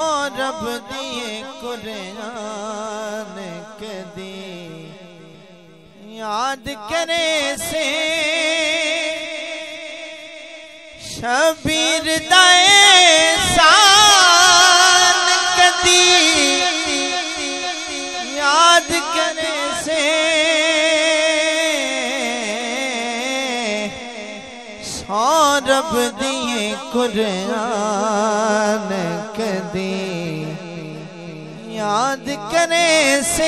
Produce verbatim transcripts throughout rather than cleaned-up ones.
रब दिए कुरान कदी याद करे से शबीर दाए सान कदी याद करे से रब दिए कुरान कदी याद करे से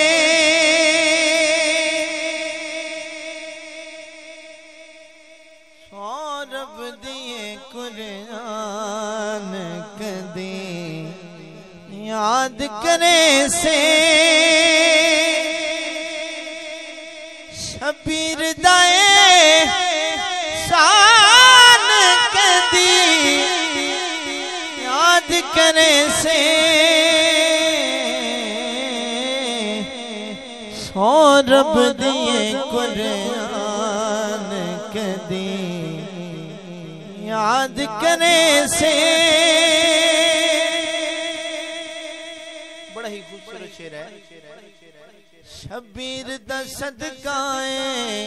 रब दिए कुरान कदी याद करे से शबीर दाए सान कदी याद करे से सौ रब दिए कुरान कदी याद करे से। बड़ा ही खूबसूरत शेर है। शबीर दा सदकाए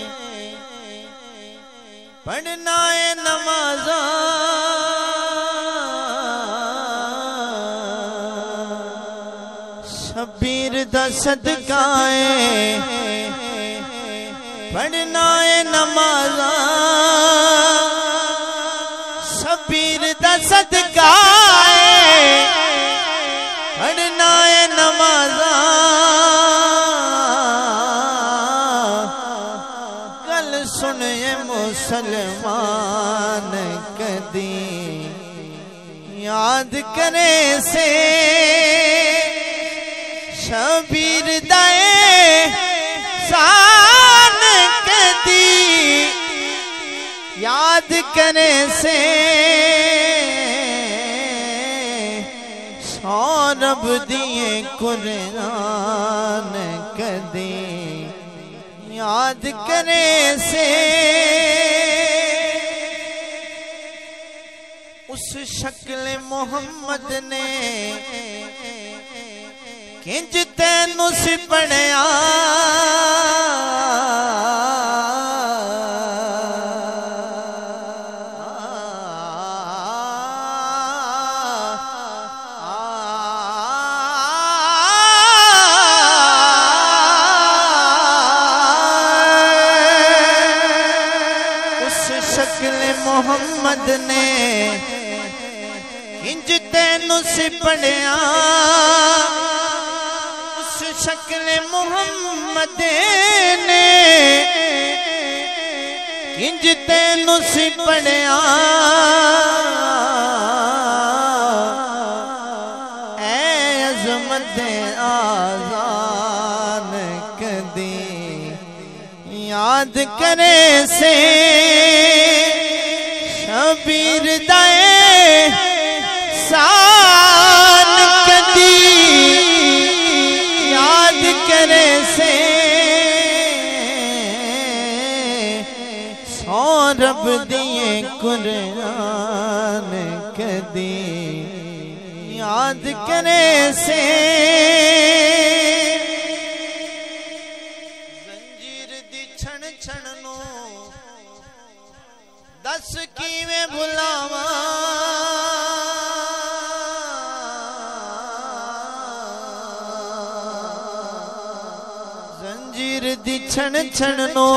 पढ़ना है नमाज़ा शबीर दा सदकाए पढ़ना है नमाज़ा शबीर दा सदकाए पढ़ना है नमाज़ा कल सुनिए मुसलमान कदी याद करे से शबीर दाए सान कदी याद करे से सौ रब दिए कुरान कदी याद करे से उस शक्ल मोहम्मद ने किंज तैनू सिपड़िया शक्ल मोहम्मद ने इंज तैनू सिपड़िया उस शक्ल मोहम्मद ने इंज तैनू सिपड़िया ऐ अज़मत आज़ान कदी याद करे से शबीर दाए सान कदी याद करे से सौ रब दिए कुरान कदी याद करे से दस किवें भुलावा जंजीर दी छण छण नो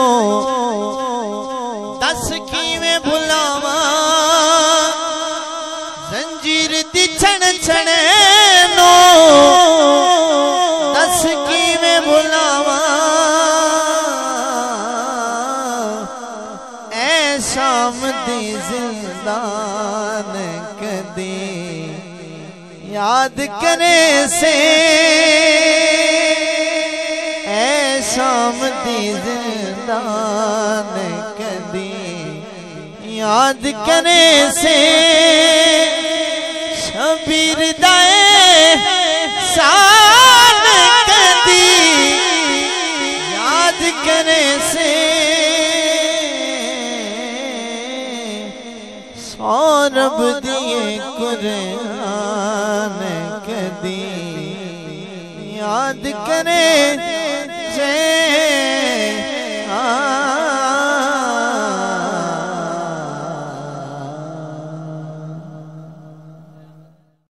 दस किवें भुलावा जंजीर दी छण छण नो दस किवें भुलावा शाम दी जिंदान कदी याद करे से ऐ शाम दी जिंदान कदी याद करे से शबीर दाए सान कदी याद करे से रब दिए कुरान दी याद करे जे